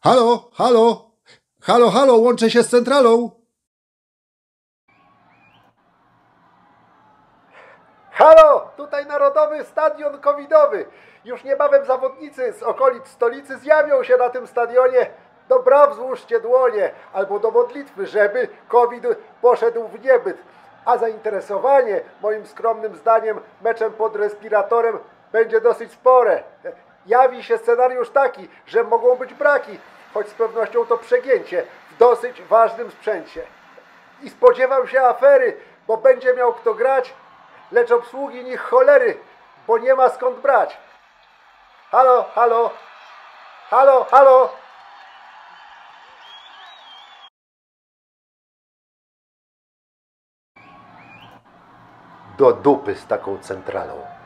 Halo, halo, halo, halo, łączę się z centralą. Halo, tutaj Narodowy Stadion Covidowy. Już niebawem zawodnicy z okolic stolicy zjawią się na tym stadionie. Do braw złóżcie dłonie albo do modlitwy, żeby COVID poszedł w niebyt. A zainteresowanie, moim skromnym zdaniem, meczem pod respiratorem będzie dosyć spore. Jawi się scenariusz taki, że mogą być braki, choć z pewnością to przegięcie w dosyć ważnym sprzęcie. I spodziewam się afery, bo będzie miał kto grać, lecz obsługi nich cholery, bo nie ma skąd brać. Halo, halo, halo, halo. Do dupy z taką centralą.